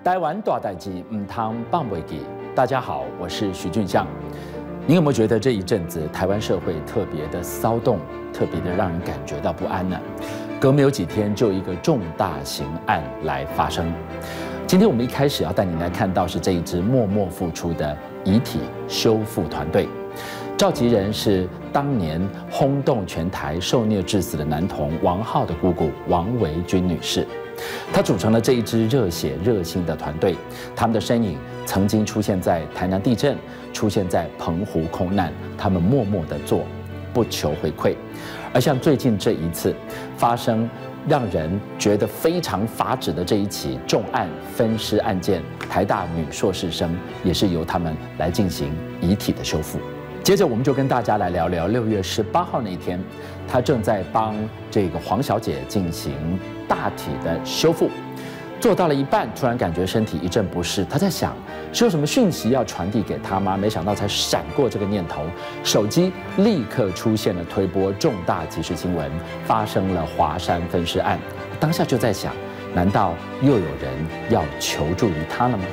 台湾大代志唔通放袂记。大家好，我是许俊相。你有没有觉得这一阵子台湾社会特别的骚动，特别的让人感觉到不安呢？隔没有几天，就一个重大刑案来发生。今天我们一开始要带您来看到是这一支默默付出的遗体修复团队。召集人是当年轰动全台、受虐致死的男童王浩的姑姑王维君女士。她组成了这一支热血热心的团队，他们的身影曾经出现在台南地震，出现在澎湖空难，他们默默地做，不求回馈。而像最近这一次发生让人觉得非常发指的这一起重案分尸案件，台大女硕士生也是由他们来进行遗体的修复。接着我们就跟大家来聊聊6月18号那一天，他正在帮这个黄小姐进行大体的修复，做到了一半，突然感觉身体一阵不适，他在想是有什么讯息要传递给他吗？没想到才闪过这个念头，手机立刻出现了推播重大即时新闻，发生了华山分尸案。当下就在想，难道又有人要求助于他了吗？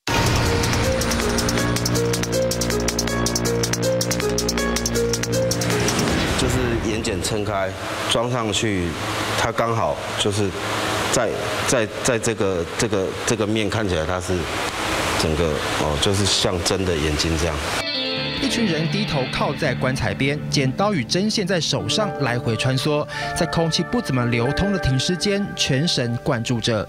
眼睑撑开，装上去，它刚好就是在这个面看起来，它是整个就是像真的眼睛这样。 一群人低头靠在棺材边，剪刀与针线在手上来回穿梭，在空气不怎么流通的停尸间，全神贯注着。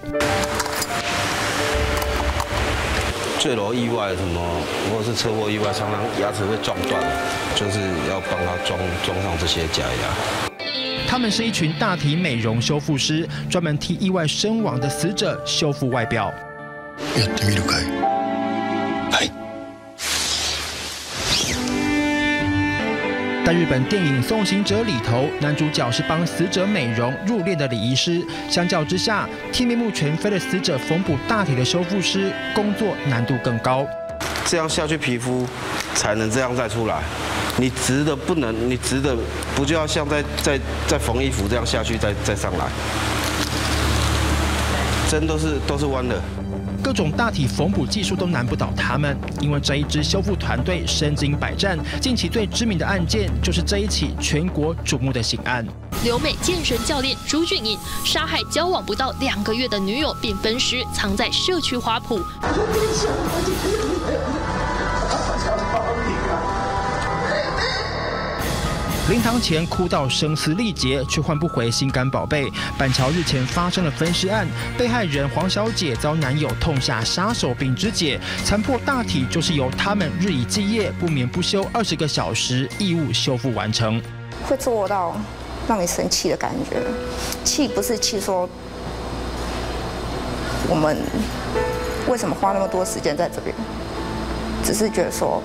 坠楼意外什么，如果是车祸意外，常常牙齿会撞断，就是要帮他装上这些假牙。 他们是一群大体美容修复师，专门替意外身亡的死者修复外表。 やってみるかい？はい。 在日本电影《送行者》里头，男主角是帮死者美容入殓的礼仪师。相较之下，替面目全非的死者缝补大体的修复师，工作难度更高。 这样下去，皮肤才能这样再出来。你直的不能，你直的不就要像在缝衣服这样下去再上来？针都是弯的。 各种大体缝补技术都难不倒他们，因为这一支修复团队身经百战。近期最知名的案件就是这一起全国瞩目的刑案。 留美健身教练朱俊颖杀害交往不到2个月的女友，并分尸藏在社区花圃。 灵堂前哭到声嘶力竭，却换不回心肝宝贝。板桥日前发生了分尸案，被害人黄小姐遭男友痛下杀手并肢解，残破大体就是由他们日以继夜、不眠不休20个小时义务修复完成。 会做到让你生气的感觉，气不是气说我们为什么花那么多时间在这边，只是觉得说。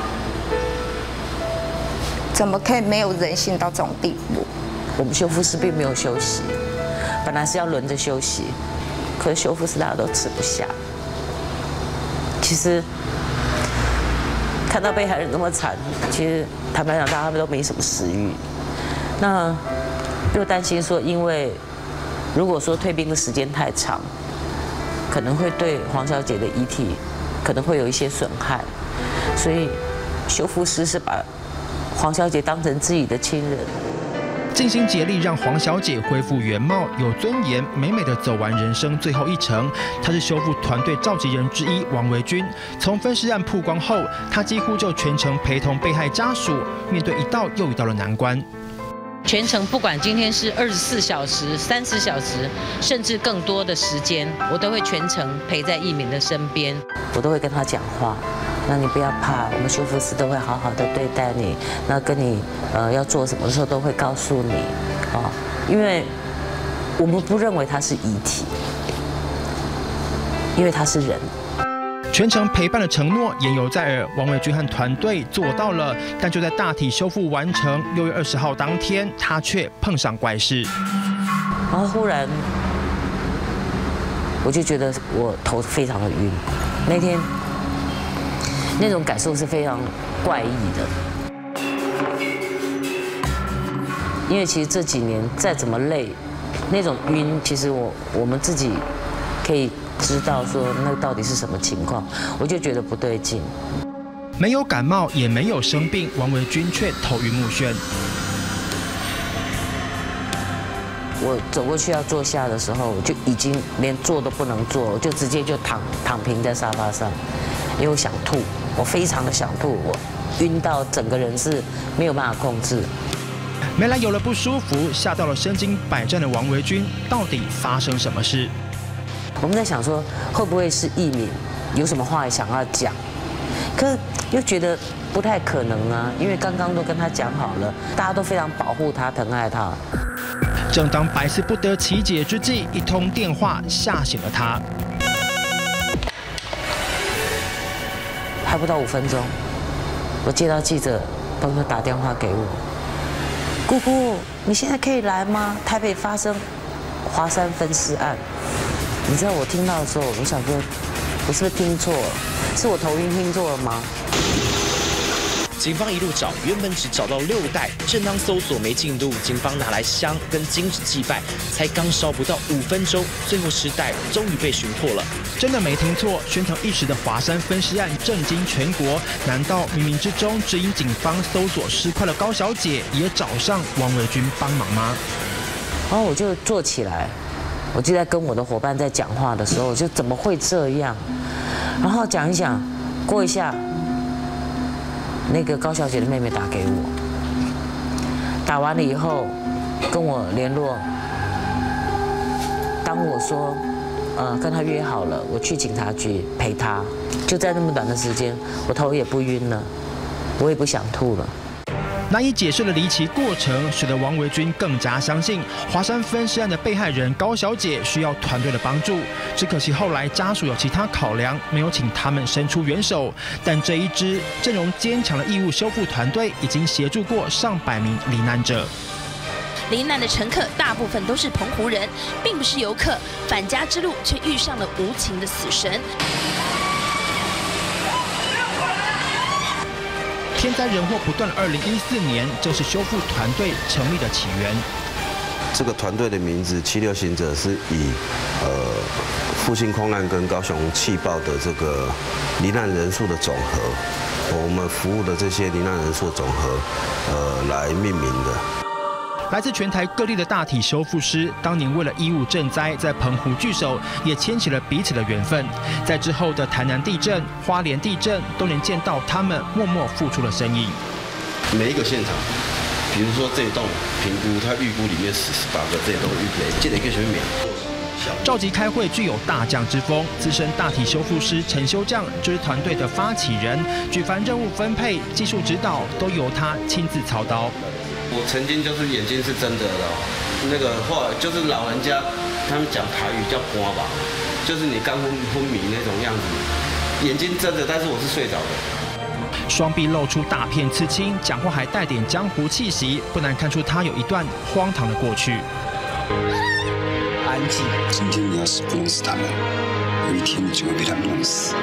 怎么可以没有人性到这种地步？ 我们修复师并没有休息，本来是要轮着休息，可是修复师大家都吃不下。其实看到被害人那么惨，其实坦白讲，大家都没什么食欲。那又担心说，因为如果说退兵的时间太长，可能会对黄小姐的遗体可能会有一些损害，所以修复师是把黄小姐当成自己的亲人， 尽心竭力让黄小姐恢复原貌，有尊严、美美的走完人生最后一程。她是修复团队召集人之一王维君。从分尸案曝光后，她几乎就全程陪同被害家属，面对一道又一道的难关。 全程不管今天是24小时、30小时，甚至更多的时间，我都会全程陪在义民的身边。 我都会跟他讲话。那你不要怕，我们修复师都会好好的对待你。那跟你要做什么的时候都会告诉你，因为我们不认为他是遗体，因为他是人。 全程陪伴的承诺言犹在耳，王维君和团队做到了。但就在大体修复完成6月20号当天，他却碰上怪事。 然后忽然，我就觉得我头非常的晕，那天。那种感受是非常怪异的，因为其实这几年再怎么累，那种晕，其实我们自己可以知道说那到底是什么情况，我就觉得不对劲。 没有感冒，也没有生病，王维君却头晕目眩。 我走过去要坐下的时候，我就已经连坐都不能坐，我就直接就躺平在沙发上，因为我想吐，我非常的想吐，我晕到整个人是没有办法控制。 没来由的不舒服，吓到了身经百战的王维君，到底发生什么事？ 我们在想说，会不会是义敏有什么话想要讲？可是又觉得不太可能啊，因为刚刚都跟他讲好了，大家都非常保护他、疼爱他。 正当百思不得其解之际，一通电话吓醒了他。 还不到5分钟，我接到记者朋友打电话给我，姑姑，你现在可以来吗？台北发生华山分尸案。你知道我听到的时候，我想说，我是不是听错了？是我头晕听错了吗？ 警方一路找，原本只找到6袋，正当搜索没进度，警方拿来香跟金纸祭拜，才刚烧不到5分钟，最后10袋终于被寻获了。 真的没听错，喧腾一时的华山分尸案震惊全国。难道冥冥之中指引警方搜索尸块的高小姐也找上王维君帮忙吗？ 然后我就坐起来，我就在跟我的伙伴在讲话的时候，我就怎么会这样？然后讲一讲，过一下，那个高小姐的妹妹打给我，打完了以后跟我联络，当我说跟她约好了，我去警察局陪她，就在那么短的时间，我头也不晕了，我也不想吐了。 难以解释的离奇过程，使得王维君更加相信华山分尸案的被害人高小姐需要团队的帮助。只可惜后来家属有其他考量，没有请他们伸出援手。但这一支阵容坚强的义务修复团队，已经协助过上百名罹难者。 罹难的乘客大部分都是澎湖人，并不是游客，返家之路却遇上了无情的死神。 天灾人祸不断的2014年，正是修复团队成立的起源。 这个团队的名字76行者是以复兴空难跟高雄气爆的这个罹难人数的总和，我们服务的这些罹难人数的总和来命名的。 来自全台各地的大体修复师，当年为了医务赈灾，在澎湖聚首，也牵起了彼此的缘分。在之后的台南地震、花莲地震，都能见到他们默默付出的身影。 每一个现场，比如说这一栋评估，他预估里面死18个，这栋预估记得一个什么名？ 召集开会具有大将之风，资深大体修复师陈修将就是团队的发起人，举凡任务分配、技术指导都由他亲自操刀。 我曾经就是眼睛是睁着的，那个后来就是老人家他们讲台语叫瓜吧，就是你刚昏迷那种样子，眼睛睁着，但是我是睡着的。 双臂露出大片刺青，讲话还带点江湖气息，不难看出他有一段荒唐的过去。 安静，今天你要是不弄死他们，有一天你就会被他们弄死。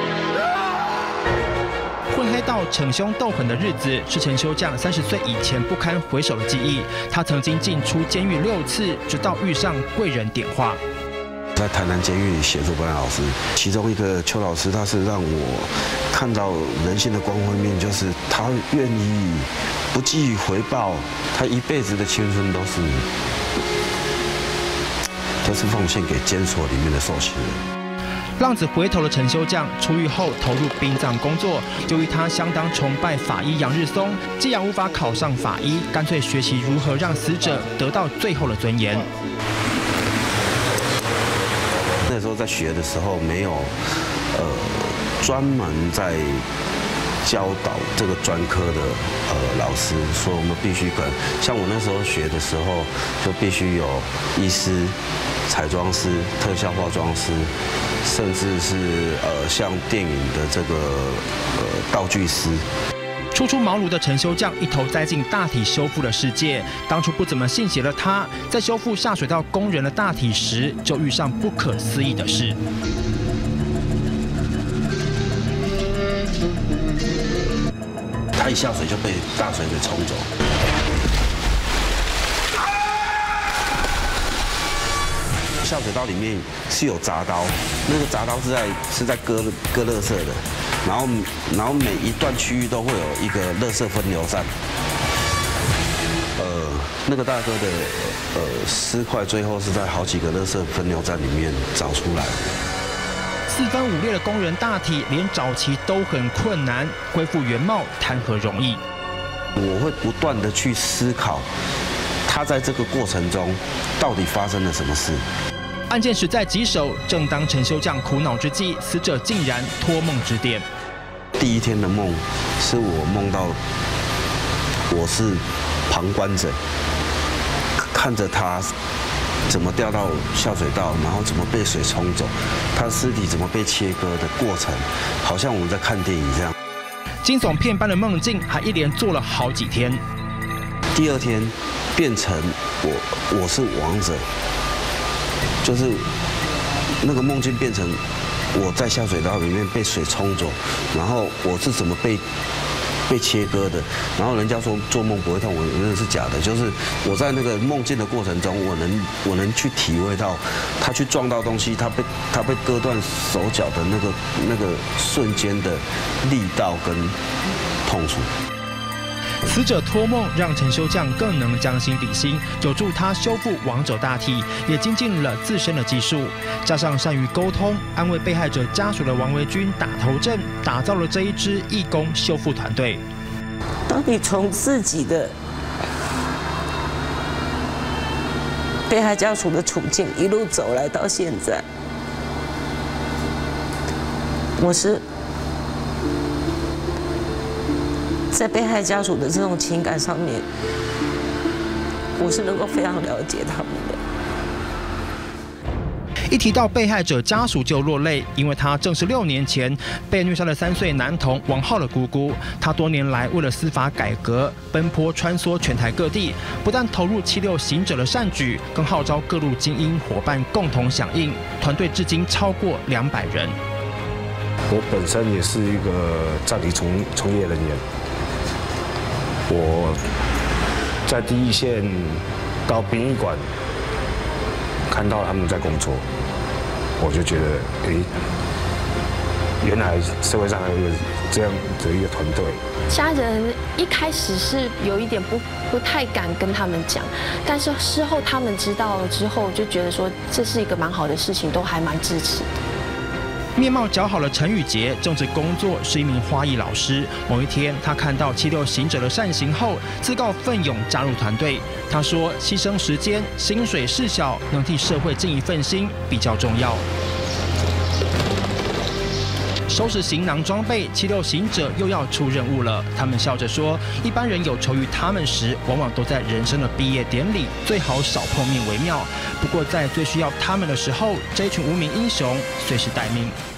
混黑道逞凶斗狠的日子，是陈修将30岁以前不堪回首的记忆。他曾经进出监狱6次，直到遇上贵人点化。 在台南监狱里协助班老师，其中一个邱老师，他是让我看到人性的光辉面，就是他愿意不计回报，他一辈子的青春都是奉献给监所里面的受刑人。 浪子回头的陈修将出狱后投入殡葬工作，由于他相当崇拜法医杨日松，既然无法考上法医，干脆学习如何让死者得到最后的尊严。 那时候在学的时候没有专门在教导这个专科的老师，说我们必须像我那时候学的时候，就必须有医师、彩妆师、特效化妆师，甚至是像电影的这个道具师。 初出茅庐的陈修将一头栽进大体修复的世界。当初不怎么信邪的他，在修复下水道工人的大体时，就遇上不可思议的事。 他一下水就被大水给冲走。 下水道里面是有铡刀，那个铡刀是在割垃圾的，然后每一段区域都会有一个垃圾分流站。那个大哥的尸块最后是在好几个垃圾分流站里面找出来。 4分5裂的工人大体，连早期都很困难，恢复原貌谈何容易？ 我会不断的去思考，他在这个过程中到底发生了什么事。 案件实在棘手，正当陈修匠苦恼之际，死者竟然托梦致电。 第一天的梦是我梦到我是旁观者，看着他怎么掉到下水道，然后怎么被水冲走，他的尸体怎么被切割的过程，好像我们在看电影这样。 惊悚片般的梦境还一连做了好几天。 第2天变成我是王者，就是那个梦境变成我在下水道里面被水冲走，然后我是怎么被切割的，然后人家说做梦不会痛，我真的是假的。就是我在那个梦境的过程中，我能去体会到他去撞到东西，他被割断手脚的那个瞬间的力道跟痛楚。 死者托梦让陈修匠更能将心比心，有助他修复亡者大体，也精进了自身的技术，加上善于沟通、安慰被害者家属的王维军打头阵，打造了这一支义工修复团队。 当你从自己的被害家属的处境一路走来到现在，我是在被害家属的这种情感上面，我是能够非常了解他们的。 一提到被害者家属就落泪，因为她正是6年前被虐杀的3岁男童王浩的姑姑。她多年来为了司法改革，奔波穿梭全台各地，不但投入76行者的善举，更号召各路精英伙伴共同响应。团队至今超过200人。 我本身也是一个葬礼从业人员，我在第一线到殡仪馆看到他们在工作，我就觉得，原来社会上还有这样的一个团队。 家人一开始是有一点不太敢跟他们讲，但是事后他们知道了之后，就觉得说这是一个蛮好的事情，都还蛮支持的。 面貌姣好的陈宇杰，正职工作是一名花艺老师。某一天，他看到76行者的善行后，自告奋勇加入团队。他说：“牺牲时间、薪水事小，能替社会尽一份心比较重要。”收拾行囊装备，76行者又要出任务了。他们笑着说：“一般人有求于他们时，往往都在人生的毕业典礼，最好少碰面为妙。不过在最需要他们的时候，这一群无名英雄随时待命。”